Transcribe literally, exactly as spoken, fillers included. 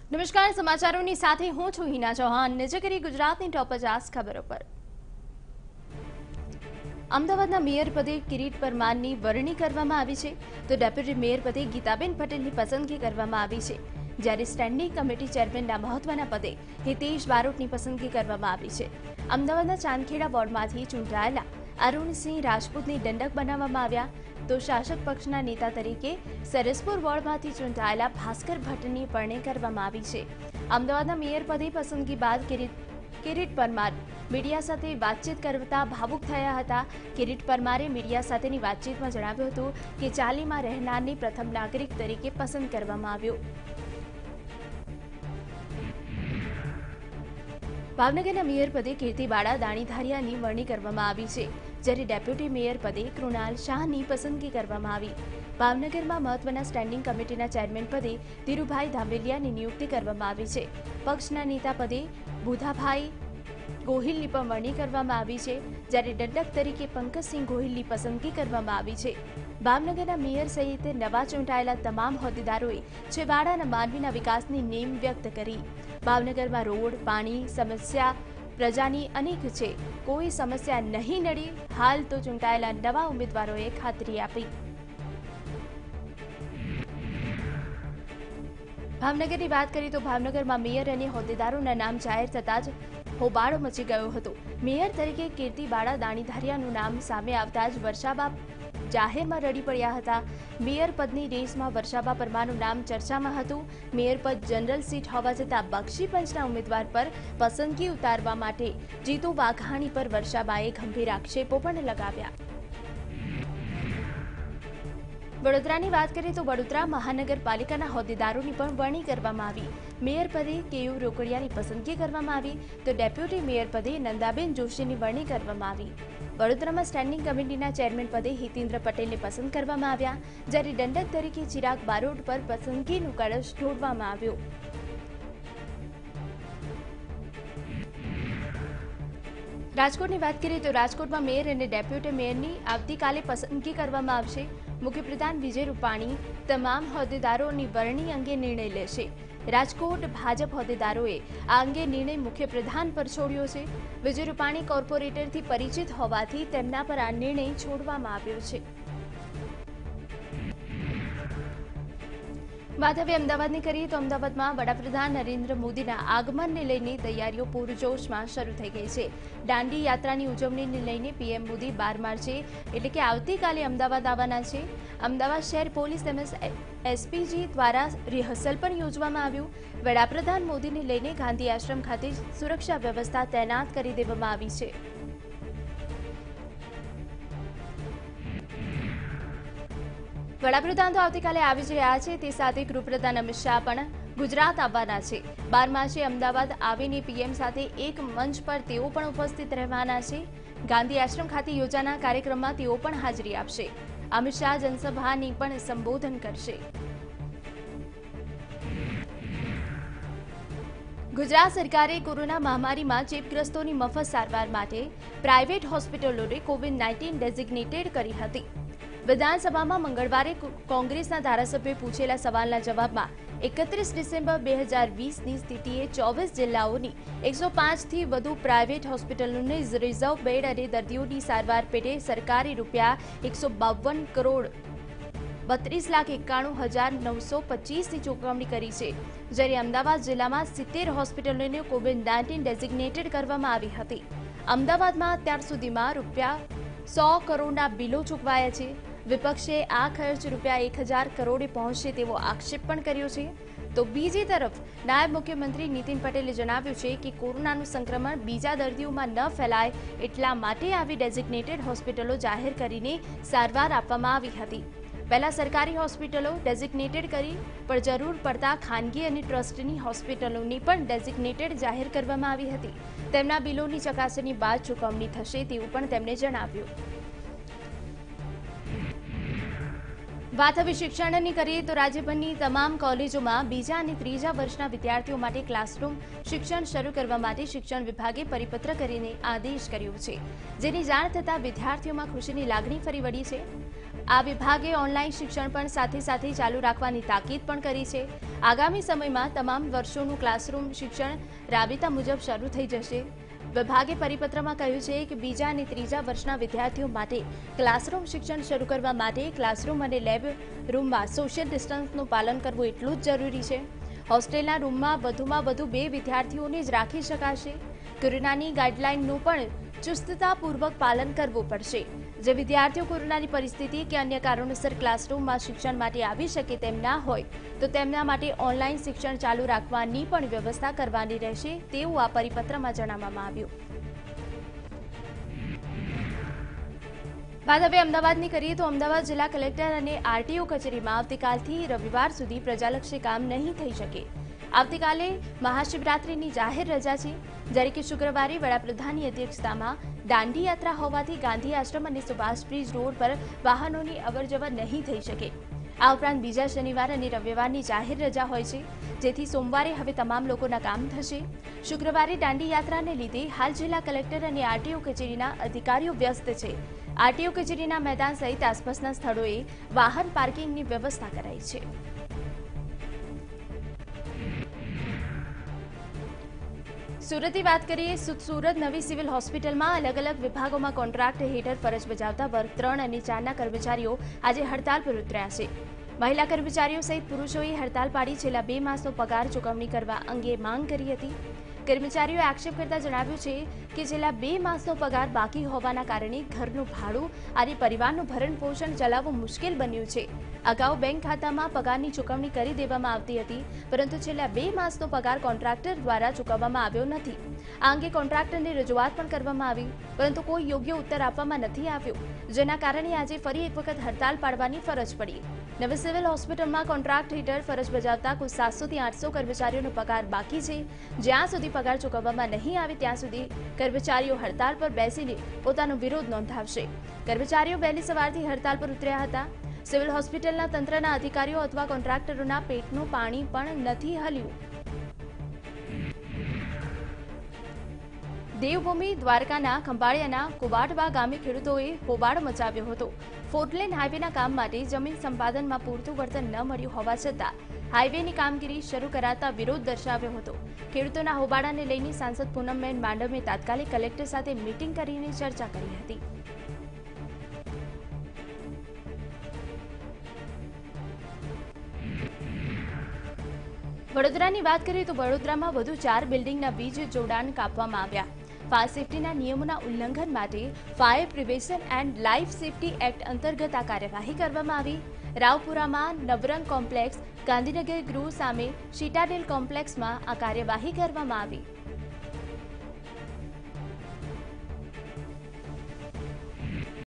નમસ્કાર, સમાચારોની સાથે હું છું હિના ચૌહાણ. નજર કરી ગુજરાતની ટોપ પચાસ ખબરો પર. અમદાવાદના મેયર પદે કિરીટ પરમારની વરણી કરવામાં આવી છે, તો ડેપ્યુટી મેયર પદે ગીતાબેન પટેલની પસંદગી કરવામાં આવી છે, જ્યારે સ્ટેન્ડિંગ કમિટી ચેરમેનના મહત્વના પદે હિતેશ બારોટની પસંદગી કરવામાં આવી છે. અમદાવાદના ચાંદખેડા વોર્ડમાંથી ચૂંટાયેલા અરુણસિંહ રાજપૂતની દંડક બનાવવામાં આવ્યા, તો શાસક પક્ષના નેતા તરીકે સરસપુર વોર્ડમાંથી ચૂંટાયેલા ભાસ્કર ભટ્ટની વરણી કરવામાં આવી છે. અમદાવાદના મેયર પદે પસંદગી બાદ કિરીટ પરમાર મીડિયા સાથે વાતચીત કરતા ભાવુક થયા હતા. કિરીટ પરમારે મીડિયા સાથેની વાતચીતમાં જણાવ્યું હતું કે ચાલીમાં રહેનારને પ્રથમ નાગરિક તરીકે પસંદ કરવામાં આવ્યો. ભાવનગરના મેયર પદે કીર્તિબાળા દાણીધારિયાની વરણી કરવામાં આવી છે, જ્યારે ડેપ્યુટી મેયર પદે કૃણાલ શાહની પસંદગી કરવામાં આવી. ભાવનગરમાં મહત્વના સ્ટેન્ડિંગ કમિટીના ચેરમેન પદે ધીરુભાઈ ધામેલિયાની નિયુક્તિ કરવામાં આવી છે. પક્ષના નેતા પદે બુધાભાઈ ગોહિલની પણ વરણી કરવામાં આવી છે, જ્યારે દંડક તરીકે પંકજસિંહ ગોહિલની પસંદગી કરવામાં આવી છે. ભાવનગરના મેયર સહિત નવા ચૂંટાયેલા તમામ હોદ્દેદારોએ છેવાડાના માનવીના વિકાસની નેમ વ્યક્ત કરી. ભાવનગરમાં રોડ, પાણી સમસ્યા પ્રજાની અનેક છે, કોઈ સમસ્યા નહીં નડી, હાલ તો ચૂંટાયેલા નવા ઉમેદવારોએ ખાતરી આપી. ભાવનગરની વાત કરીએ તો ભાવનગરમાં મેયર અને હોદ્દેદારોના નામ જાહેર થતાં જ હોબાળો મચી ગયો હતો. મેયર તરીકે કીર્તિબાળા દાણીધારિયાનું નામ સામે આવતા જ વર્ષાબા જાહેરમાં રડી પડ્યા હતા. મેયર પદની રેસમાં વર્ષાબા પરમારનું નામ ચર્ચામાં હતું. મેયર પદ જનરલ સીટ હોવા છતાં બક્ષી પંચના ઉમેદવાર પર પસંદગી ઉતારવા માટે જીતુ વાઘાણી પર વર્ષાબાએ ગંભીર આક્ષેપો પણ લગાવ્યા. વડોદરાની વાત કરીએ તો વડોદરા મહાનગરપાલિકાના હોદ્દેદારોની પણ વરણી કરવામાં આવી. મેયર પદે કેયુ રોકડિયાની પસંદગી કરવામાં આવી, તો ડેપ્યુટી મેયર પદે નંદાબેન જોશીની વરણી કરવામાં આવી. વડોદરામાં સ્ટેન્ડિંગ કમિટીના ચેરમેન પદે હિતેન્દ્ર પટેલને પસંદ કરવામાં આવ્યા, જ્યારે દંડક તરીકે ચિરાગ બારોટ પર પસંદગીનું કળશ ઢોળવામાં આવ્યો. રાજકોટની વાત કરીએ તો રાજકોટમાં મેયર અને ડેપ્યુટી મેયરની આવતીકાલે પસંદગી કરવામાં આવશે. મુખ્યપ્રધાન વિજય રૂપાણી તમામ હોદ્દેદારોની વરણી અંગે નિર્ણય લેશે. રાજકોટ ભાજપ હોદ્દેદારોએ આ અંગે નિર્ણય મુખ્યપ્રધાન પર છોડ્યો છે. વિજય રૂપાણી કોર્પોરેટરથી પરિચિત હોવાથી તેમના પર આ નિર્ણય છોડવામાં આવ્યો છે. વાત હવે અમદાવાદની કરીએ તો અમદાવાદમાં વડાપ્રધાન નરેન્દ્ર મોદીના આગમનને લઈને તૈયારીઓ પૂરજોશમાં શરૂ થઈ ગઈ છે. દાંડી યાત્રાની ઉજવણીને લઈને પીએમ મોદી બાર માર્ચે એટલે કે આવતીકાલે અમદાવાદ આવવાના છે. અમદાવાદ શહેર પોલીસ તેમજ એસપીજી દ્વારા રિહર્સલ પણ યોજવામાં આવ્યું. વડાપ્રધાન મોદીને લઈને ગાંધી આશ્રમ ખાતે સુરક્ષા વ્યવસ્થા તૈનાત કરી દેવામાં આવી છે. વડાપ્રધાન તો આવતીકાલે આવી જ રહ્યા છે, તે સાથે ગૃહપ્રધાન અમિત શાહ પણ ગુજરાત આવવાના છે. બાર માર્ચે અમદાવાદ આવીને પીએમ સાથે એક મંચ પર તેઓ પણ ઉપસ્થિત રહેવાના છે. ગાંધી આશ્રમ ખાતે યોજાનાર કાર્યક્રમમાં તેઓ પણ હાજરી આપશે. અમિત શાહ જનસભાને પણ સંબોધન કરશે. ગુજરાત સરકારે કોરોના મહામારીમાં ચેપગ્રસ્તોની મફત સારવાર માટે પ્રાઇવેટ હોસ્પિટલોને કોવિડ નાઇન્ટીન ડેઝિગ્નેટેડ કરી હતી. વિધાનસભામાં મંગળવારે કોંગ્રેસના ધારાસભ્યોએ પૂછેલા સવાલના જવાબમાં એકત્રીસ ડિસેમ્બર બે હજાર વીસની સ્થિતિએ ચોવીસ જિલ્લાઓની એકસો પાંચથી વધુ પ્રાઇવેટ હોસ્પિટલોને રિઝર્વ બેડ અને દર્દીઓની સારવાર પેટે સરકારે રૂપિયા એકસો બાવન કરોડ બત્રીસ લાખ એકાણું હજાર નવસો પચીસની ચૂકવણી કરી છે, જ્યારે અમદાવાદ જિલ્લામાં સિત્તેર હોસ્પિટલોને કોવિડ નાઇન્ટીન ડેઝિગ્નેટેડ કરવામાં આવી હતી. અમદાવાદમાં અત્યાર સુધીમાં રૂપિયા સો કરોડના બિલો ચૂકવાયા છે. વિપક્ષે આ ખર્ચ રૂપિયા એક હજાર કરોડે પહોંચશે તેવો આક્ષેપ પણ કર્યો છે. તો બીજી તરફ નાયબ મુખ્યમંત્રી નીતિન પટેલે જણાવ્યું છે કે કોરોનાનું સંક્રમણ બીજા દર્દીઓમાં ન ફેલાય એટલા માટે આવી ડેઝિગ્નેટેડ હોસ્પિટલો જાહેર કરીને સારવાર આપવામાં આવી હતી. પહેલા સરકારી હોસ્પિટલો ડેઝિગ્નેટેડ કરી, પણ જરૂર પડતા ખાનગી અને ટ્રસ્ટની હોસ્પિટલોની પણ ડેઝિગ્નેટેડ જાહેર કરવામાં આવી હતી. તેમના બિલોની ચકાસણી બાદ ચૂકવણી થશે તેવું પણ તેમણે જણાવ્યું. વાત હવે શિક્ષણની કરીએ તો રાજ્યભરની તમામ કોલેજોમાં બીજા અને ત્રીજા વર્ષના વિદ્યાર્થીઓ માટે ક્લાસરૂમ શિક્ષણ શરૂ કરવા માટે શિક્ષણ વિભાગે પરિપત્ર કરીને આદેશ કર્યો છે, જેની જાણ થતાં વિદ્યાર્થીઓમાં ખુશીની લાગણી ફરી વળી છે। આ વિભાગે ઓનલાઈન શિક્ષણ પણ સાથે સાથે ચાલુ રાખવાની તાકીદ પણ કરી છે। આગામી સમયમાં તમામ વર્ષોનું ક્લાસરૂમ શિક્ષણ રાબેતા મુજબ શરૂ થઈ જશે। વિભાગે પરિપત્રમાં કહ્યું છે કે બીજા અને ત્રીજા વર્ષના વિદ્યાર્થીઓ માટે ક્લાસરૂમ શિક્ષણ શરૂ કરવા માટે ક્લાસરૂમ અને લેબ રૂમમાં સોશિયલ ડિસ્ટન્સનું પાલન કરવું એટલું જ જરૂરી છે। હોસ્ટેલના રૂમમાં વધુમાં વધુ બે વિદ્યાર્થીઓને જ રાખી શકાશે। કોરોનાની ગાઈડલાઈનનું પણ ચુસ્તતાપૂર્વક પાલન કરવું પડશે। જે વિદ્યાર્થીઓ કોરોનાની પરિસ્થિતિ કે અન્ય કારણોસર ક્લાસરૂમમાં શિક્ષણ માટે આવી શકે તેમ ના હોય તો તેમના માટે ઓનલાઈન શિક્ષણ ચાલુ રાખવાની પણ વ્યવસ્થા કરવાની રહેશે, તેવું આ પરિપત્રમાં જણાવવામાં આવ્યું। બાદ હવે અમદાવાદની કરીએ તો અમદાવાદ જિલ્લા કલેક્ટર અને આરટીઓ કચેરીમાં આવતીકાલથી રવિવાર સુધી પ્રજાલક્ષી કામ નહીં થઈ શકે। આવતીકાલે મહાશિવરાત્રિની જાહેર રજા છે, જ્યારે કે શુક્રવારે વડાપ્રધાનની અધ્યક્ષતામાં દાંડી યાત્રા હોવાથી ગાંધી આશ્રમ અને સુભાષ બ્રિજ રોડ પર વાહનોની અવરજવર નહીં થઈ શકે। આ ઉપરાંત બીજા શનિવાર અને રવિવારની જાહેર રજા હોય છે, જેથી સોમવારે હવે તમામ લોકોના કામ થશે। શુક્રવારે દાંડી યાત્રાને લીધે હાલ જિલ્લા કલેક્ટર અને આરટીઓ કચેરીના અધિકારીઓ વ્યસ્ત છે। આરટીઓ કચેરીના મેદાન સહિત આસપાસના સ્થળોએ વાહન પાર્કિંગની વ્યવસ્થા કરાઈ છે। સુરતની વાત કરીએ, સુરત નવી સિવિલ હોસ્પિટલમાં અલગ અલગ વિભાગોમાં કોન્ટ્રાક્ટ હેઠળ ફરજ બજાવતા વર્ગ ત્રણ અને ચારના કર્મચારીઓ આજે હડતાલ પર ઉતર્યા છે। મહિલા કર્મચારીઓ સહિત પુરુષોએ હડતાલ પાડી છેલ્લા બે માસનો પગાર ચૂકવણી કરવા અંગે માંગ કરી હતી। કર્મચારીઓએ આક્ષેપ કરતા જણાવ્યું છે કે છેલ્લા બે માસનો પગાર બાકી હોવાના કારણે ઘરનું ભાડું અને પરિવારનું ભરણ પોષણ ચલાવવું મુશ્કેલ બન્યું છે। અગાઉ બેંક ખાતામાં પગારની ચૂકવણી કરી દેવામાં આવતી હતી, પરંતુ છેલ્લા બે માસનો પગાર કોન્ટ્રાક્ટર દ્વારા ચૂકવવામાં આવ્યો નથી। આ અંગે કોન્ટ્રાક્ટરને રજૂઆત પણ કરવામાં આવી, પરંતુ કોઈ યોગ્ય ઉત્તર આપવામાં નથી આવ્યો, જેના કારણે આજે ફરી એક વખત હડતાલ પાડવાની ફરજ પડી। નવી સિવિલ હોસ્પિટલમાં કોન્ટ્રાક્ટ હેઠળ ફરજ બજાવતા કુલ સાતસો થી આઠસો કર્મચારીઓનો પગાર બાકી છે। જ્યાં સુધી પગાર ચૂકવવામાં નહીં આવે ત્યાં સુધી કર્મચારીઓ હડતાલ પર બેસીને પોતાનો વિરોધ નોંધાવશે। કર્મચારીઓ વહેલી સવારથી હડતાલ પર ઉતર્યા હતા। સિવિલ હોસ્પિટલના તંત્રના અધિકારીઓ અથવા કોન્ટ્રાક્ટરોના પેટનું પાણી પણ નથી હલ્યું। દેવભૂમિ દ્વારકાના ખંભાળિયાના કુવાડવા ગામે ખેડૂતોએ હોબાળો મચાવ્યો હતો। ફોરલેન હાઈવેના કામ માટે જમીન સંપાદનમાં પૂરતું વળતર ન મળ્યું હોવા છતાં હાઈવેની કામગીરી શરૂ કરાતા વિરોધ દર્શાવ્યો હતો। ખેડૂતોના હોબાળાને લઈને સાંસદ પૂનમબેન માડમે તાત્કાલિક કલેક્ટર સાથે મીટિંગ કરીને ચર્ચા કરી હતી। વડોદરાની વાત કરીએ તો વડોદરામાં વધુ ચાર બિલ્ડિંગના વીજ જોડાણ કાપવામાં આવ્યા। ફાયર સેફટીના નિયમોના ઉલ્લંઘન માટે fire prevention and life safety act અંતર્ગત આ કાર્યવાહી કરવામાં આવી। રાવપુરામાં નવરંગ કોમ્પ્લેક્સ, ગાંધીનગર ગૃહ સામે શિટાડેલ કોમ્પ્લેક્સમાં આ કાર્યવાહી કરવામાં આવી।